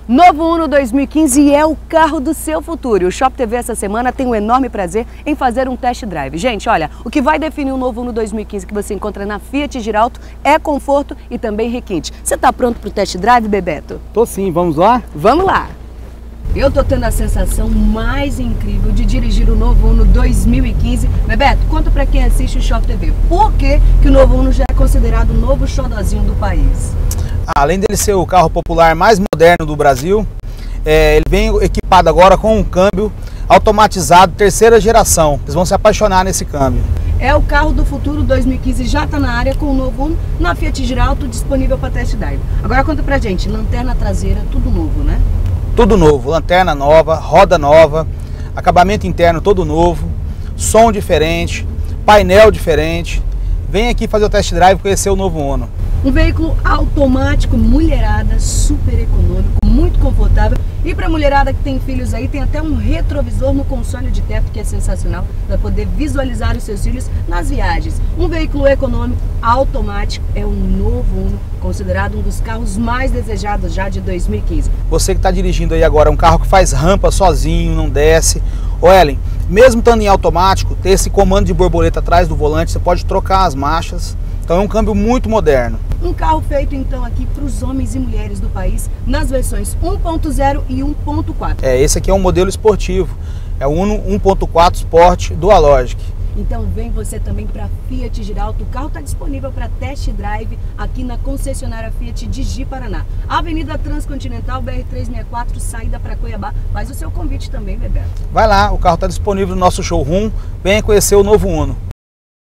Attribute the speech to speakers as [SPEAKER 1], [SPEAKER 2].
[SPEAKER 1] Novo Uno 2015 é o carro do seu futuro. E o Shop TV essa semana tem um enorme prazer em fazer um test drive. Gente, olha, o que vai definir o Novo Uno 2015 que você encontra na Fiat Giralto é conforto e também requinte. Você tá pronto pro test drive, Bebeto?
[SPEAKER 2] Tô sim, vamos lá?
[SPEAKER 1] Vamos lá! Eu tô tendo a sensação mais incrível de dirigir o Novo Uno 2015. Bebeto, conta pra quem assiste o Shop TV. Por que o Novo Uno já é considerado o novo xodozinho do país?
[SPEAKER 2] Além dele ser o carro popular mais moderno do Brasil, ele vem equipado agora com um câmbio automatizado terceira geração. Vocês vão se apaixonar nesse câmbio.
[SPEAKER 1] É o carro do futuro 2015, já está na área com o Novo Uno na Fiat Giralto, disponível para test drive. Agora conta pra gente, lanterna traseira, tudo novo, né?
[SPEAKER 2] Tudo novo, lanterna nova, roda nova, acabamento interno todo novo, som diferente, painel diferente. Vem aqui fazer o test drive e conhecer o Novo Uno.
[SPEAKER 1] Um veículo automático, mulherada, super econômico, muito confortável. E para mulherada que tem filhos aí, tem até um retrovisor no console de teto que é sensacional para poder visualizar os seus filhos nas viagens. Um veículo econômico, automático, é o Novo Uno, considerado um dos carros mais desejados já de 2015.
[SPEAKER 2] Você que está dirigindo aí agora um carro que faz rampa sozinho, não desce. Ô Ellen, mesmo estando em automático, ter esse comando de borboleta atrás do volante, você pode trocar as marchas. Então é um câmbio muito moderno.
[SPEAKER 1] Um carro feito então aqui para os homens e mulheres do país nas versões 1.0 e 1.4.
[SPEAKER 2] Esse aqui é um modelo esportivo, é o Uno 1.4 Sport Dualogic.
[SPEAKER 1] Então vem você também para Fiat Giralto. O carro está disponível para test drive aqui na concessionária Fiat de Ji, Paraná. Avenida Transcontinental, BR-364, saída para Cuiabá. Faz o seu convite também, Bebeto.
[SPEAKER 2] Vai lá, o carro está disponível no nosso showroom. Venha conhecer o Novo Uno.